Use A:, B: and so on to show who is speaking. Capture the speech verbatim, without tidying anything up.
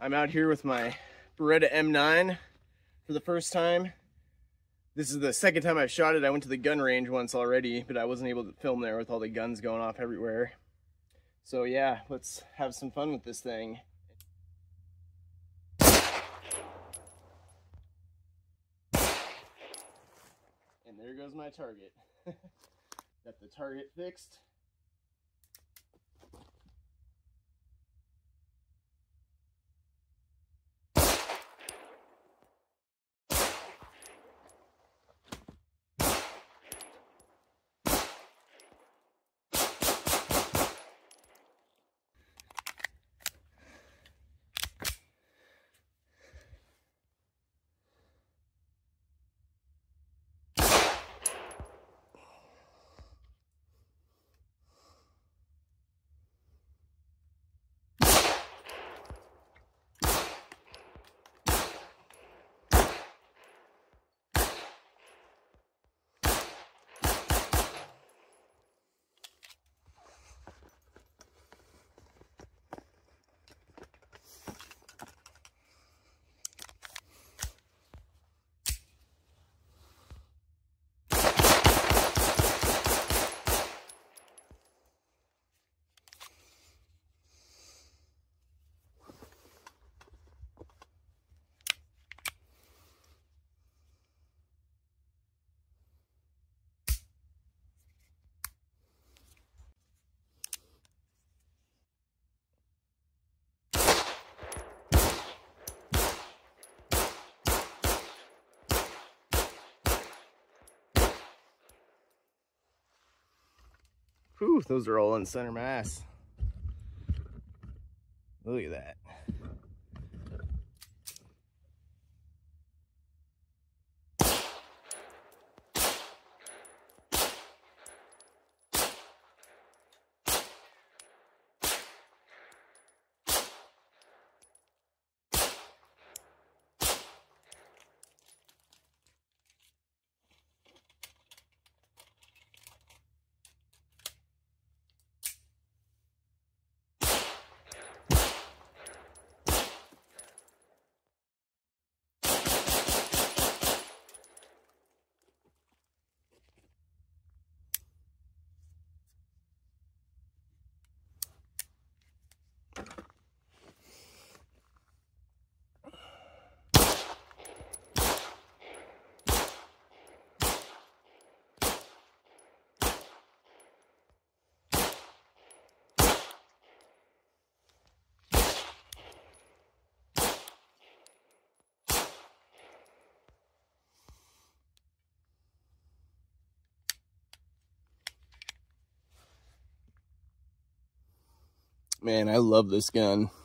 A: I'm out here with my Beretta M nine for the first time. This is the second time I've shot it. I went to the gun range once already, but I wasn't able to film there with all the guns going off everywhere. So yeah, let's have some fun with this thing. And there goes my target. Got the target fixed. Whew, those are all in center mass. Look at that. Man, I love this gun.